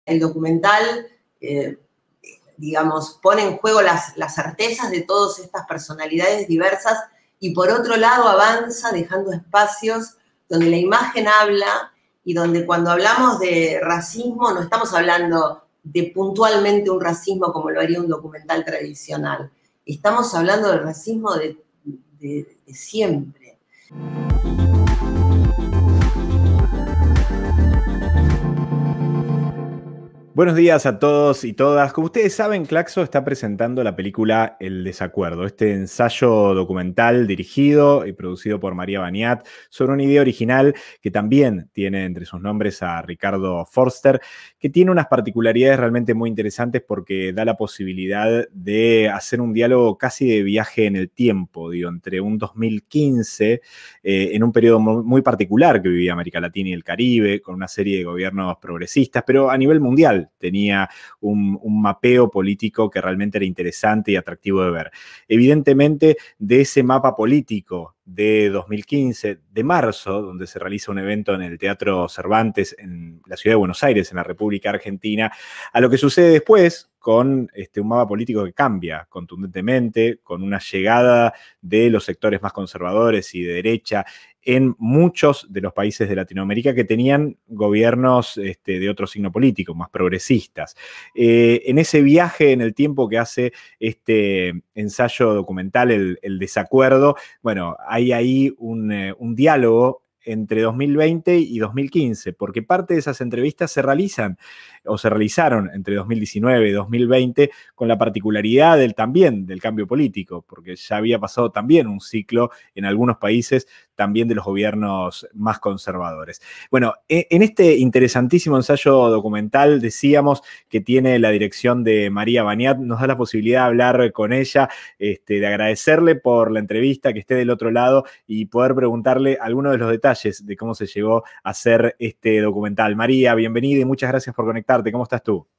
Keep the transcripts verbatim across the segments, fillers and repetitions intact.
el documental, eh, digamos, pone en juego las, las certezas de todas estas personalidades diversas y por otro lado avanza dejando espacios donde la imagen habla y donde cuando hablamos de racismo no estamos hablando de puntualmente un racismo como lo haría un documental tradicional. Estamos hablando del racismo de, de, de siempre. Buenos días a todos y todas. Como ustedes saben, Claxo está presentando la película El Desacuerdo, este ensayo documental dirigido y producido por María Baniat sobre una idea original que también tiene entre sus nombres a Ricardo Forster, que tiene unas particularidades realmente muy interesantes porque da la posibilidad de hacer un diálogo casi de viaje en el tiempo, digo, entre un dos mil quince, eh, en un periodo muy particular que vivía América Latina y el Caribe, con una serie de gobiernos progresistas, pero a nivel mundial tenía un, un mapeo político que realmente era interesante y atractivo de ver. Evidentemente, de ese mapa político de dos mil quince, de marzo, donde se realiza un evento en el Teatro Cervantes en la ciudad de Buenos Aires, en la República Argentina, a lo que sucede después con este, un mapa político que cambia contundentemente, con una llegada de los sectores más conservadores y de derecha en muchos de los países de Latinoamérica que tenían gobiernos este, de otro signo político, más progresistas. Eh, en ese viaje en el tiempo que hace este ensayo documental, El, el Desacuerdo, bueno, hay ahí un, eh, un diálogo entre dos mil veinte y dos mil quince, porque parte de esas entrevistas se realizan o se realizaron entre dos mil diecinueve y dos mil veinte con la particularidad del, también del cambio político, porque ya había pasado también un ciclo en algunos países también de los gobiernos más conservadores. Bueno, en este interesantísimo ensayo documental decíamos que tiene la dirección de María Baniat, nos da la posibilidad de hablar con ella, este, de agradecerle por la entrevista, que esté del otro lado y poder preguntarle algunos de los detalles de cómo se llegó a hacer este documental. María, bienvenida y muchas gracias por conectarte. ¿Cómo estás tú?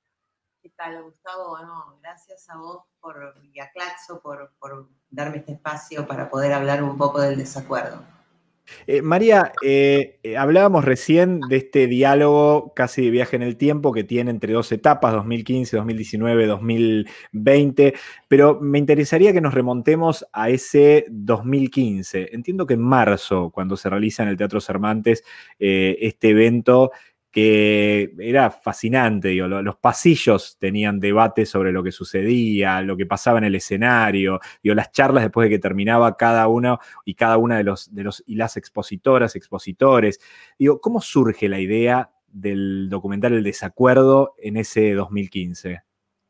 ¿Qué tal, Gustavo? Bueno, gracias a vos por, y a Claxo por, por darme este espacio para poder hablar un poco del desacuerdo. Eh, María, eh, eh, hablábamos recién de este diálogo casi de viaje en el tiempo que tiene entre dos etapas, dos mil quince, dos mil diecinueve, dos mil veinte, pero me interesaría que nos remontemos a ese dos mil quince. Entiendo que en marzo, cuando se realiza en el Teatro Cervantes eh, este evento, que era fascinante, digo, los pasillos tenían debate sobre lo que sucedía, lo que pasaba en el escenario, digo, las charlas después de que terminaba cada uno y cada una de los, de los y las expositoras, expositores. Digo, ¿cómo surge la idea del documental El Desacuerdo en ese dos mil quince?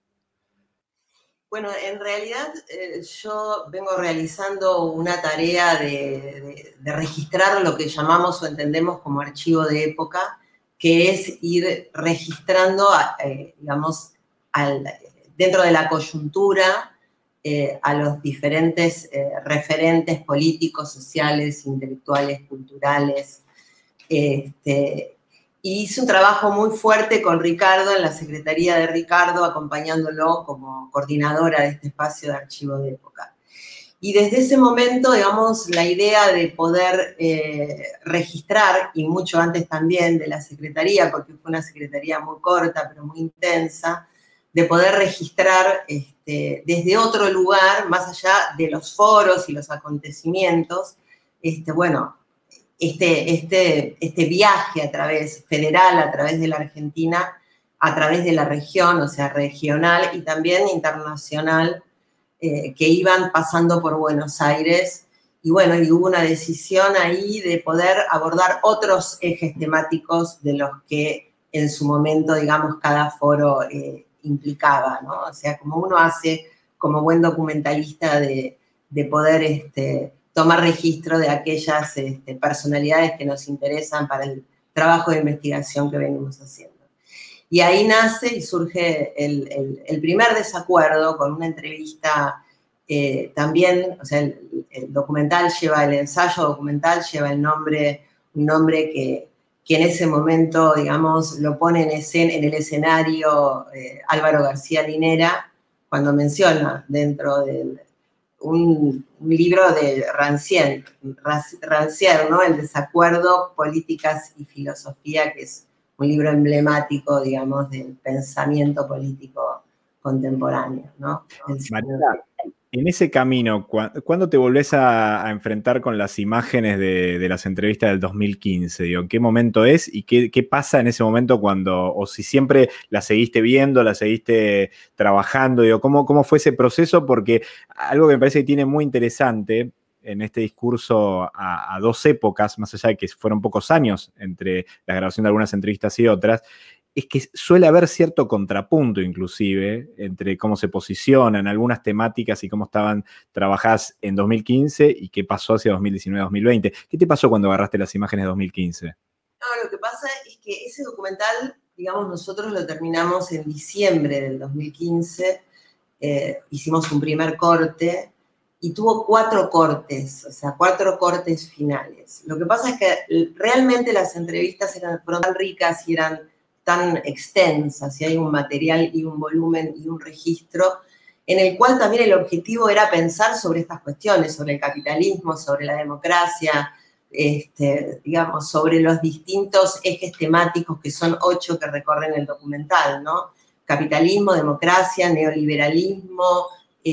Bueno, en realidad eh, yo vengo realizando una tarea de, de, de registrar lo que llamamos o entendemos como archivo de época, que es ir registrando, eh, digamos, al, dentro de la coyuntura eh, a los diferentes eh, referentes políticos, sociales, intelectuales, culturales. Este, y hice un trabajo muy fuerte con Ricardo, en la Secretaría de Ricardo, acompañándolo como coordinadora de este espacio de archivo de época. Y desde ese momento, digamos, la idea de poder eh, registrar, y mucho antes también de la Secretaría, porque fue una Secretaría muy corta, pero muy intensa, de poder registrar este, desde otro lugar, más allá de los foros y los acontecimientos, este, bueno, este, este, este viaje a través federal, a través de la Argentina, a través de la región, o sea, regional y también internacional, Eh, que iban pasando por Buenos Aires. Y bueno, y hubo una decisión ahí de poder abordar otros ejes temáticos de los que en su momento, digamos, cada foro eh, implicaba, ¿no? O sea, como uno hace como buen documentalista de, de poder este, tomar registro de aquellas este, personalidades que nos interesan para el trabajo de investigación que venimos haciendo. Y ahí nace y surge el, el, el primer desacuerdo con una entrevista eh, también, o sea, el, el documental lleva, el ensayo documental lleva el nombre, un nombre que, que en ese momento, digamos, lo pone en, escena, en el escenario eh, Álvaro García Linera, cuando menciona dentro de un, un libro de Rancière, Rancière, ¿no? El desacuerdo, políticas y filosofía, que es un libro emblemático, digamos, del pensamiento político contemporáneo, ¿no? María, en ese camino, ¿cuándo te volvés a, a enfrentar con las imágenes de, de las entrevistas del dos mil quince? Digo, ¿en qué momento es y qué, qué pasa en ese momento cuando, o si siempre las seguiste viendo, las seguiste trabajando? Digo, ¿cómo, cómo fue ese proceso? Porque algo que me parece que tiene muy interesante en este discurso a, a dos épocas, más allá de que fueron pocos años entre la grabación de algunas entrevistas y otras, es que suele haber cierto contrapunto inclusive entre cómo se posicionan algunas temáticas y cómo estaban trabajadas en dos mil quince y qué pasó hacia dos mil diecinueve dos mil veinte. ¿Qué te pasó cuando agarraste las imágenes de dos mil quince? No, lo que pasa es que ese documental, digamos, nosotros lo terminamos en diciembre del dos mil quince, eh, hicimos un primer corte y tuvo cuatro cortes, o sea, cuatro cortes finales. Lo que pasa es que realmente las entrevistas eran, fueron tan ricas y eran tan extensas, y hay un material y un volumen y un registro, en el cual también el objetivo era pensar sobre estas cuestiones, sobre el capitalismo, sobre la democracia, este, digamos, sobre los distintos ejes temáticos, que son ocho que recorren el documental, ¿no? Capitalismo, democracia, neoliberalismo,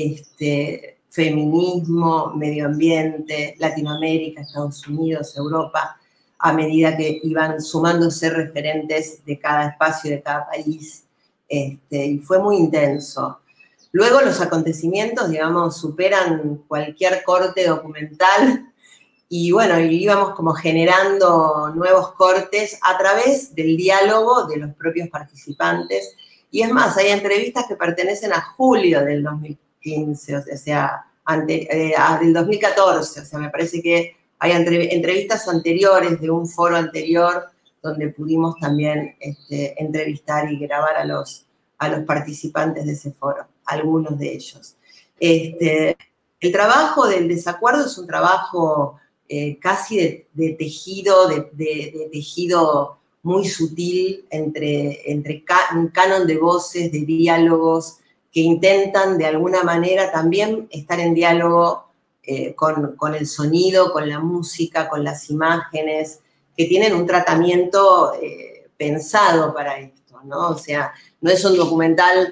este, feminismo, medio ambiente, Latinoamérica, Estados Unidos, Europa, a medida que iban sumándose referentes de cada espacio, de cada país, este, y fue muy intenso. Luego los acontecimientos, digamos, superan cualquier corte documental y bueno, íbamos como generando nuevos cortes a través del diálogo de los propios participantes. Y es más, hay entrevistas que pertenecen a julio del dos mil quince, o sea, ante, eh, del dos mil catorce, o sea, me parece que hay entre, entrevistas anteriores de un foro anterior donde pudimos también este, entrevistar y grabar a los, a los participantes de ese foro, algunos de ellos. Este, el trabajo del desacuerdo es un trabajo eh, casi de, de tejido, de, de, de tejido muy sutil entre, entre ca, un canon de voces, de diálogos, que intentan de alguna manera también estar en diálogo eh, con, con el sonido, con la música, con las imágenes, que tienen un tratamiento eh, pensado para esto, ¿no? O sea, no es un documental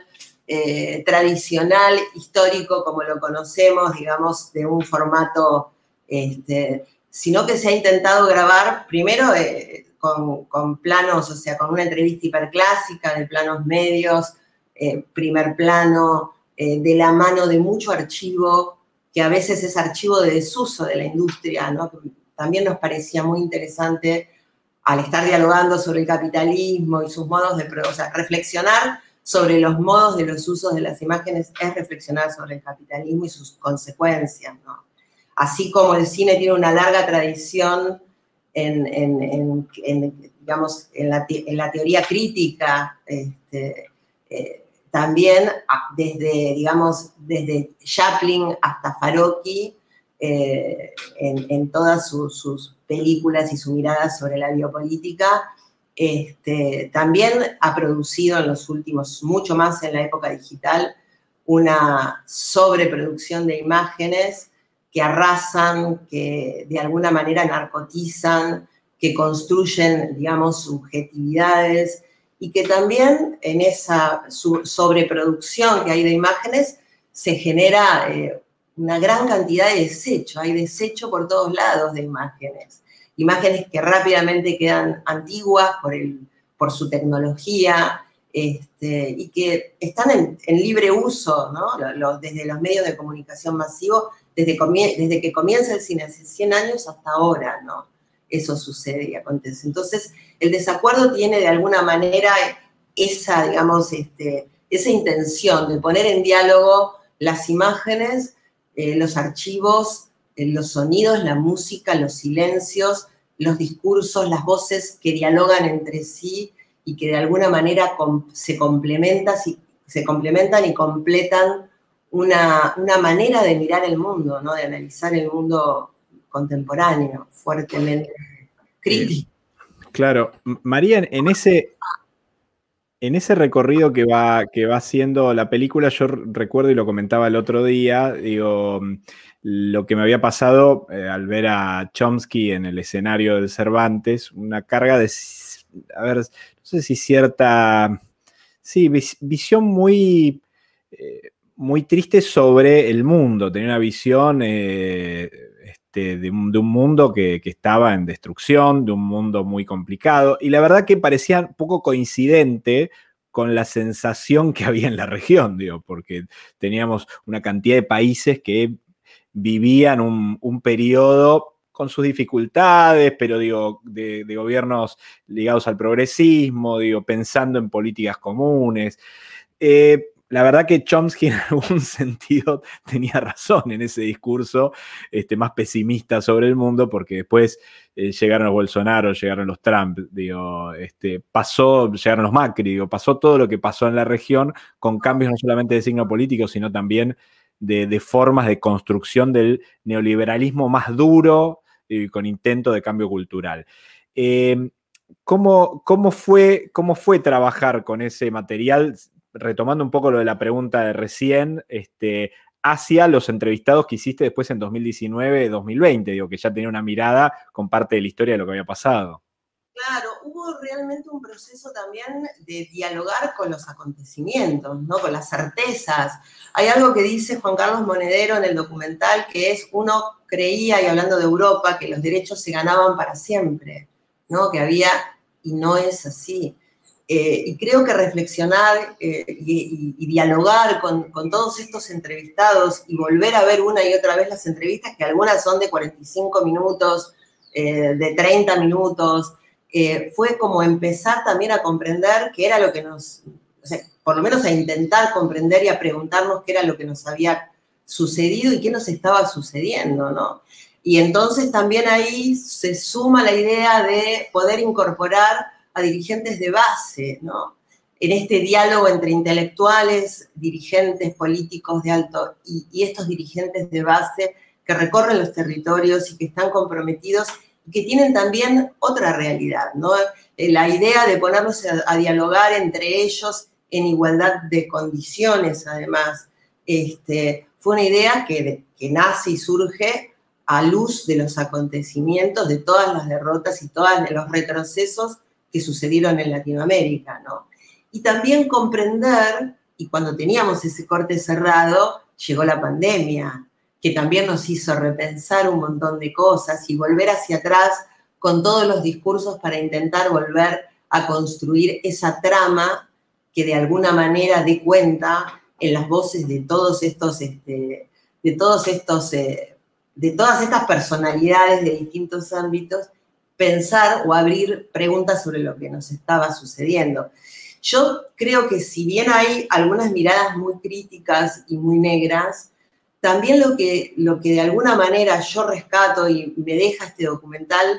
eh, tradicional, histórico, como lo conocemos, digamos, de un formato, este, sino que se ha intentado grabar primero eh, con, con planos, o sea, con una entrevista hiperclásica de planos medios, eh, primer plano, eh, de la mano de mucho archivo, que a veces es archivo de desuso de la industria, ¿no? También nos parecía muy interesante al estar dialogando sobre el capitalismo y sus modos de, o sea, reflexionar sobre los modos de los usos de las imágenes es reflexionar sobre el capitalismo y sus consecuencias, ¿no? Así como el cine tiene una larga tradición en, en, en, en digamos, en la, en la teoría crítica, este, eh, también desde, digamos, desde Chaplin hasta Farocchi, eh, en, en todas sus, sus películas y su mirada sobre la biopolítica, este, también ha producido en los últimos, mucho más en la época digital, una sobreproducción de imágenes que arrasan, que de alguna manera narcotizan, que construyen, digamos, subjetividades, y que también en esa sobreproducción que hay de imágenes se genera eh, una gran cantidad de desecho, hay desecho por todos lados de imágenes, imágenes que rápidamente quedan antiguas por, el, por su tecnología, este, y que están en, en libre uso, ¿no? Los, los, desde los medios de comunicación masivos, desde, desde que comienza el cine hace cien años hasta ahora, ¿no? Eso sucede y acontece. Entonces, el desacuerdo tiene de alguna manera esa, digamos, este, esa intención de poner en diálogo las imágenes, eh, los archivos, eh, los sonidos, la música, los silencios, los discursos, las voces que dialogan entre sí y que de alguna manera se complementan, se complementan y completan una, una manera de mirar el mundo, ¿no? De analizar el mundo contemporáneo, fuertemente crítico. Eh, claro, María, en ese, en ese recorrido que va, que va haciendo la película, yo recuerdo y lo comentaba el otro día, digo, lo que me había pasado eh, al ver a Chomsky en el escenario del Cervantes, una carga de a ver, no sé si cierta, sí, vis, visión muy, eh, muy triste sobre el mundo, tenía una visión eh, este, de, un, de un mundo que, que estaba en destrucción, de un mundo muy complicado, y la verdad que parecía un poco coincidente con la sensación que había en la región, digo, porque teníamos una cantidad de países que vivían un, un periodo con sus dificultades, pero digo, de, de gobiernos ligados al progresismo, digo, pensando en políticas comunes. Eh, la verdad que Chomsky en algún sentido tenía razón en ese discurso este, más pesimista sobre el mundo, porque después eh, llegaron los Bolsonaro, llegaron los Trump, digo, este, pasó, llegaron los Macri, digo, pasó todo lo que pasó en la región con cambios no solamente de signo político, sino también de, de formas de construcción del neoliberalismo más duro y con intento de cambio cultural. Eh, ¿cómo, cómo, fue, ¿Cómo fue trabajar con ese material? Retomando un poco lo de la pregunta de recién, este, hacia los entrevistados que hiciste después en dos mil diecinueve, dos mil veinte, digo, que ya tenía una mirada con parte de la historia de lo que había pasado. Claro, hubo realmente un proceso también de dialogar con los acontecimientos, ¿no? Con las certezas. Hay algo que dice Juan Carlos Monedero en el documental, que es, uno creía, y hablando de Europa, que los derechos se ganaban para siempre, ¿no? Que había, y no es así. Eh, y creo que reflexionar eh, y, y, y dialogar con, con todos estos entrevistados y volver a ver una y otra vez las entrevistas, que algunas son de cuarenta y cinco minutos, eh, de treinta minutos, eh, fue como empezar también a comprender qué era lo que nos, o sea, por lo menos a intentar comprender y a preguntarnos qué era lo que nos había sucedido y qué nos estaba sucediendo, ¿no? Y entonces también ahí se suma la idea de poder incorporar a dirigentes de base, ¿no? En este diálogo entre intelectuales, dirigentes políticos de alto y, y estos dirigentes de base que recorren los territorios y que están comprometidos y que tienen también otra realidad, ¿no? La idea de ponernos a, a dialogar entre ellos en igualdad de condiciones, además, este, fue una idea que, que nace y surge a luz de los acontecimientos, de todas las derrotas y todos los retrocesos que sucedieron en Latinoamérica, ¿no? Y también comprender, y cuando teníamos ese corte cerrado, llegó la pandemia, que también nos hizo repensar un montón de cosas y volver hacia atrás con todos los discursos para intentar volver a construir esa trama que de alguna manera dé cuenta en las voces de todos estos, este, de todos estos, eh, de todas estas personalidades de distintos ámbitos, pensar o abrir preguntas sobre lo que nos estaba sucediendo. Yo creo que si bien hay algunas miradas muy críticas y muy negras, también lo que, lo que de alguna manera yo rescato y me deja este documental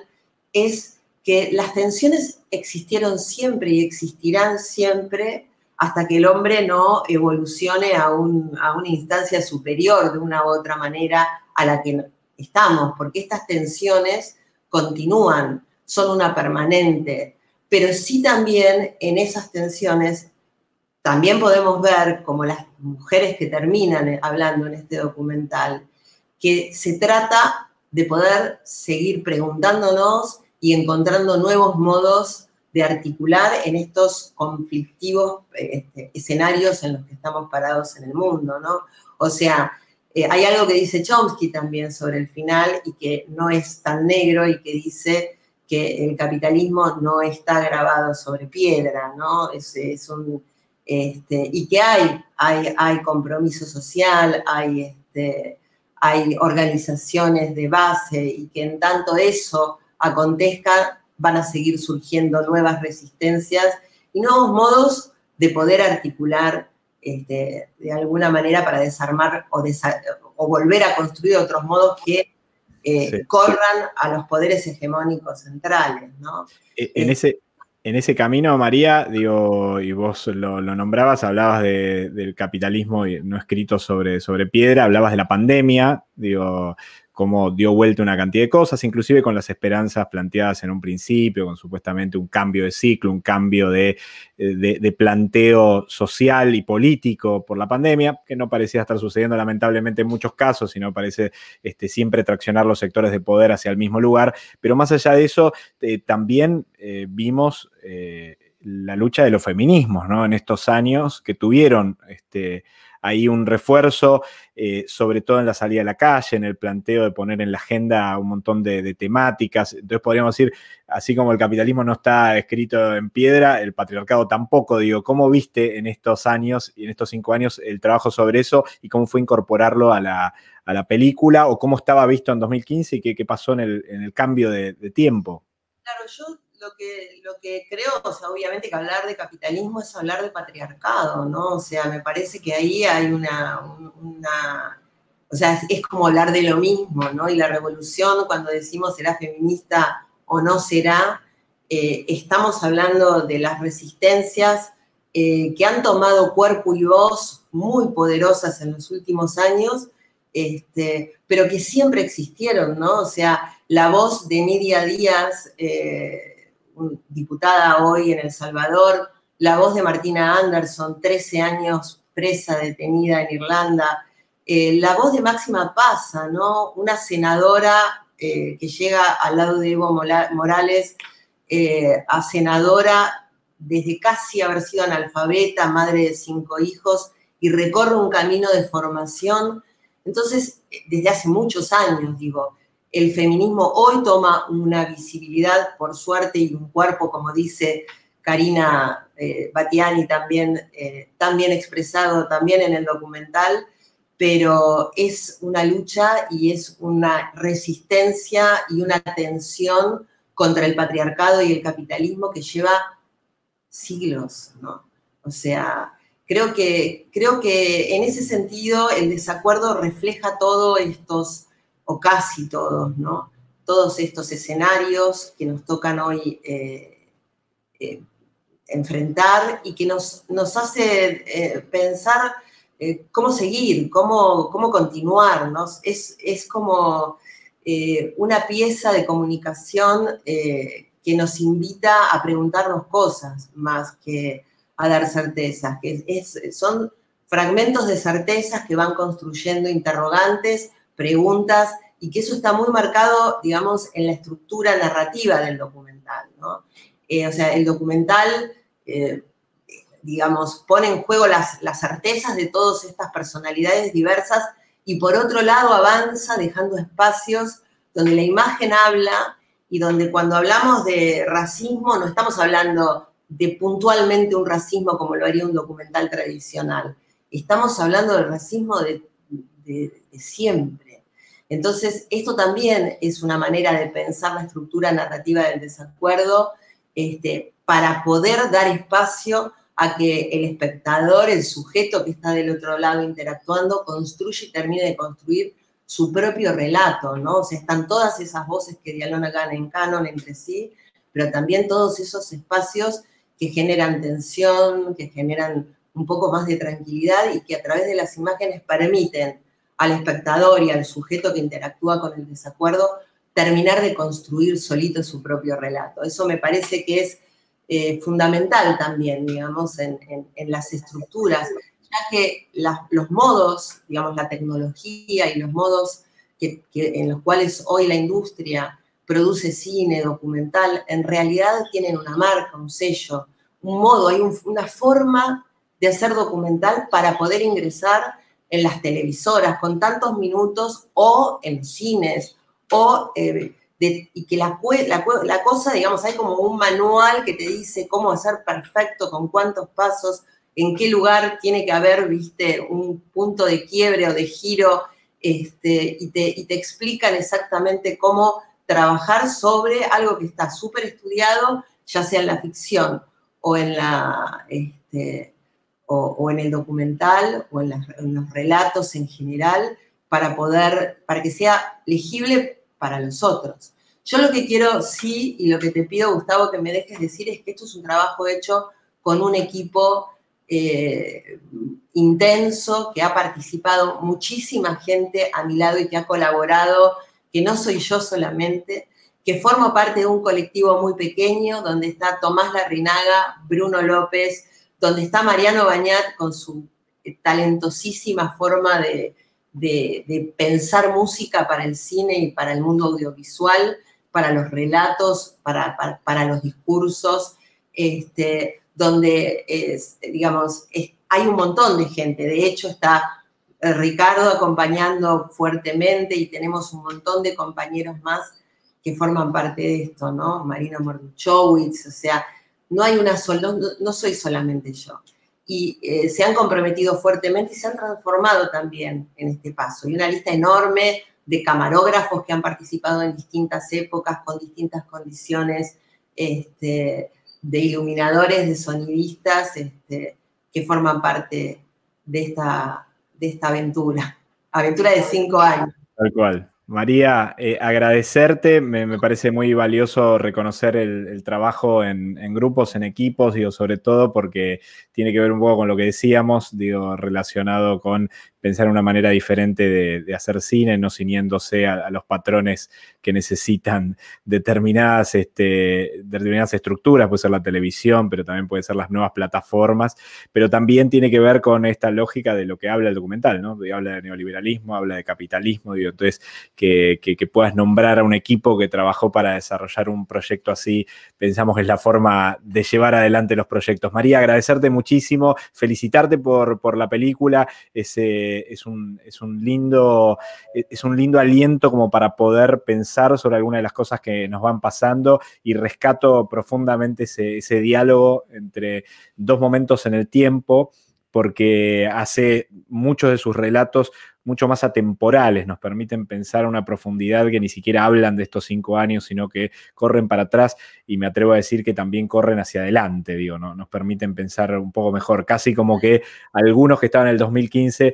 es que las tensiones existieron siempre y existirán siempre hasta que el hombre no evolucione a, un, a una instancia superior de una u otra manera a la que estamos, porque estas tensiones continúan, son una permanente, pero sí también en esas tensiones también podemos ver, como las mujeres que terminan hablando en este documental, que se trata de poder seguir preguntándonos y encontrando nuevos modos de articular en estos conflictivos este, escenarios en los que estamos parados en el mundo, ¿no? O sea, eh, hay algo que dice Chomsky también sobre el final y que no es tan negro y que dice que el capitalismo no está grabado sobre piedra, ¿no? Es, es un... Este, y que hay, hay, hay compromiso social, hay, este, hay organizaciones de base y que en tanto eso acontezca van a seguir surgiendo nuevas resistencias y nuevos modos de poder articular este, de alguna manera para desarmar o, desa o volver a construir otros modos que eh, sí, corran sí. a los poderes hegemónicos centrales, ¿no? En ese... En ese camino, María, digo, y vos lo, lo nombrabas, hablabas de, del capitalismo no escrito sobre, sobre piedra, hablabas de la pandemia, digo, cómo dio vuelta una cantidad de cosas, inclusive con las esperanzas planteadas en un principio, con supuestamente un cambio de ciclo, un cambio de, de, de planteo social y político por la pandemia, que no parecía estar sucediendo lamentablemente en muchos casos, sino parece este, siempre traccionar los sectores de poder hacia el mismo lugar. Pero más allá de eso, eh, también eh, vimos eh, la lucha de los feminismos, ¿no? En estos años que tuvieron este, ahí un refuerzo, eh, sobre todo en la salida a la calle, en el planteo de poner en la agenda un montón de, de temáticas. Entonces podríamos decir, así como el capitalismo no está escrito en piedra, el patriarcado tampoco. Digo, ¿cómo viste en estos años y en estos cinco años el trabajo sobre eso y cómo fue incorporarlo a la, a la película, o cómo estaba visto en dos mil quince y qué, qué pasó en el, en el cambio de, de tiempo? Claro, yo lo que, lo que creo, o sea, obviamente que hablar de capitalismo es hablar de patriarcado, ¿no? O sea, me parece que ahí hay una, una o sea, es, es como hablar de lo mismo, ¿no? Y la revolución, cuando decimos será feminista o no será, eh, estamos hablando de las resistencias eh, que han tomado cuerpo y voz muy poderosas en los últimos años, este, pero que siempre existieron, ¿no? O sea, la voz de Nidia Díaz, eh, diputada hoy en El Salvador, la voz de Martina Anderson, trece años presa, detenida en Irlanda, eh, la voz de Máxima Pazza, ¿no? Una senadora eh, que llega al lado de Evo Morales eh, a senadora desde casi haber sido analfabeta, madre de cinco hijos, y recorre un camino de formación. Entonces, desde hace muchos años, digo, el feminismo hoy toma una visibilidad, por suerte, y un cuerpo, como dice Karina eh, Batiani, también, eh, tan bien expresado también en el documental, pero es una lucha y es una resistencia y una tensión contra el patriarcado y el capitalismo que lleva siglos, ¿no? O sea, creo que, creo que en ese sentido el desacuerdo refleja todos estos, o casi todos, ¿no? Todos estos escenarios que nos tocan hoy eh, eh, enfrentar y que nos, nos hace eh, pensar eh, cómo seguir, cómo, cómo continuar, ¿no? Es, es como eh, una pieza de comunicación eh, que nos invita a preguntarnos cosas más que a dar certezas, que es, son fragmentos de certezas que van construyendo interrogantes, preguntas, y que eso está muy marcado, digamos, en la estructura narrativa del documental, ¿no? Eh, o sea, el documental, eh, digamos, pone en juego las, las certezas de todas estas personalidades diversas y por otro lado avanza dejando espacios donde la imagen habla y donde cuando hablamos de racismo no estamos hablando de puntualmente un racismo como lo haría un documental tradicional. Estamos hablando del racismo de, de, de siempre. Entonces, esto también es una manera de pensar la estructura narrativa del desacuerdo este, para poder dar espacio a que el espectador, el sujeto que está del otro lado interactuando, construya y termine de construir su propio relato, ¿no? O sea, están todas esas voces que dialogan en canon entre sí, pero también todos esos espacios que generan tensión, que generan un poco más de tranquilidad y que a través de las imágenes permiten al espectador y al sujeto que interactúa con el desacuerdo terminar de construir solito su propio relato. Eso me parece que es eh, fundamental también, digamos, en, en, en las estructuras, ya que la, los modos, digamos, la tecnología y los modos que, que, en los cuales hoy la industria produce cine, documental, en realidad tienen una marca, un sello, un modo, hay un, una forma de hacer documental para poder ingresar en las televisoras con tantos minutos o en los cines, o, eh, de, y que la, la, la cosa, digamos, hay como un manual que te dice cómo hacer perfecto, con cuántos pasos, en qué lugar tiene que haber, viste, un punto de quiebre o de giro, este, y, te, y te explican exactamente cómo trabajar sobre algo que está súper estudiado, ya sea en la ficción o en, la, este, o, o en el documental o en, las, en los relatos en general, para poder, para que sea legible para los otros. Yo lo que quiero, sí, y lo que te pido, Gustavo, que me dejes decir, es que esto es un trabajo hecho con un equipo eh, intenso, que ha participado muchísima gente a mi lado y que ha colaborado que no soy yo solamente, que formo parte de un colectivo muy pequeño, donde está Tomás Larrinaga, Bruno López, donde está Mariano Bañat con su talentosísima forma de, de, de pensar música para el cine y para el mundo audiovisual, para los relatos, para, para, para los discursos, este, donde, es, digamos, es, hay un montón de gente. De hecho, está Ricardo acompañando fuertemente y tenemos un montón de compañeros más que forman parte de esto, ¿no? Marino Morduchowicz, o sea, no hay una sola, no, no soy solamente yo. Y eh, se han comprometido fuertemente y se han transformado también en este paso. Y una lista enorme de camarógrafos que han participado en distintas épocas, con distintas condiciones, este, de iluminadores, de sonidistas, este, que forman parte de esta, de esta aventura. Aventura de cinco años. Tal cual. María, eh, agradecerte, me, me parece muy valioso reconocer el, el trabajo en, en grupos, en equipos, digo, sobre todo porque tiene que ver un poco con lo que decíamos, digo, relacionado con pensar una manera diferente de, de hacer cine, no ciñéndose a, a los patrones que necesitan determinadas, este, determinadas estructuras, puede ser la televisión, pero también puede ser las nuevas plataformas, pero también tiene que ver con esta lógica de lo que habla el documental, ¿no? Habla de neoliberalismo, habla de capitalismo, digo, entonces que, que, que puedas nombrar a un equipo que trabajó para desarrollar un proyecto así, pensamos que es la forma de llevar adelante los proyectos. María, agradecerte muchísimo, felicitarte por, por la película, ese Es un, es, un lindo, es un lindo aliento como para poder pensar sobre algunas de las cosas que nos van pasando y rescato profundamente ese, ese diálogo entre dos momentos en el tiempo porque hace muchos de sus relatos mucho más atemporales, nos permiten pensar a una profundidad que ni siquiera hablan de estos cinco años, sino que corren para atrás y me atrevo a decir que también corren hacia adelante, digo, ¿no? Nos permiten pensar un poco mejor, casi como que algunos que estaban en el dos mil quince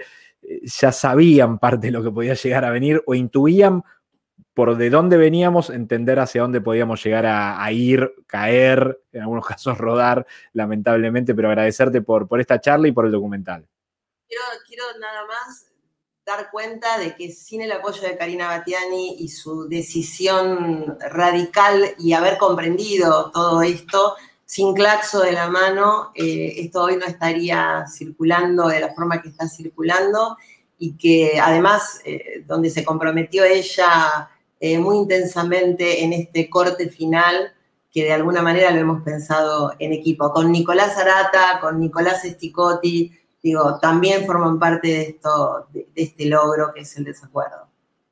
ya sabían parte de lo que podía llegar a venir o intuían por de dónde veníamos, entender hacia dónde podíamos llegar a, a ir, caer, en algunos casos rodar, lamentablemente, pero agradecerte por, por esta charla y por el documental. Quiero, quiero nada más dar cuenta de que sin el apoyo de Karina Batiani y su decisión radical y haber comprendido todo esto, sin Claxo de la mano, eh, esto hoy no estaría circulando de la forma que está circulando y que además, eh, donde se comprometió ella eh, muy intensamente en este corte final, que de alguna manera lo hemos pensado en equipo, con Nicolás Arata, con Nicolás Sticotti, digo, también forman parte de, esto, de, de este logro que es el desacuerdo.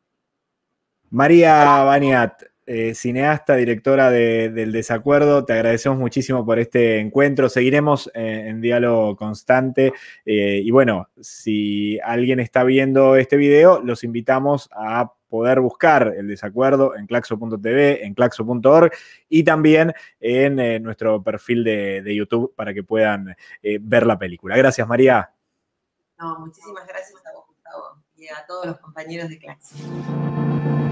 María Bañat, eh, cineasta, directora de, del Desacuerdo, te agradecemos muchísimo por este encuentro. Seguiremos eh, en diálogo constante. Eh, y bueno, si alguien está viendo este video, los invitamos a poder buscar el Desacuerdo en claxo punto t v, en claxo punto org y también en eh, nuestro perfil de, de YouTube para que puedan eh, ver la película. Gracias, María. No, muchísimas gracias a vos, Gustavo, y a todos los compañeros de Claxo.